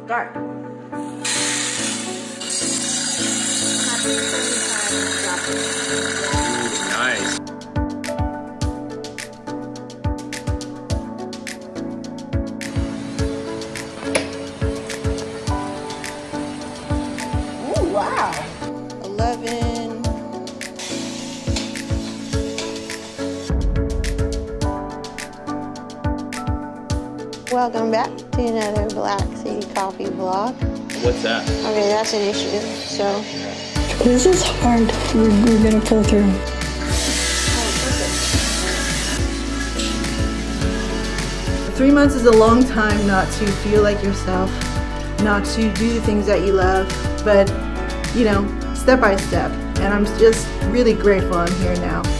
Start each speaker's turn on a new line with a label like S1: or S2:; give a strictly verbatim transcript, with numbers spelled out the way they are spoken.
S1: start.
S2: Nice.
S1: Oh, wow. eleven.
S3: Welcome back to another Black City Coffee vlog.
S2: What's that?
S3: Okay, that's an issue, so.
S4: This is hard. We're, we're gonna pull through.
S1: Three months is a long time not to feel like yourself, not to do the things that you love, but, you know, step by step. And I'm just really grateful I'm here now.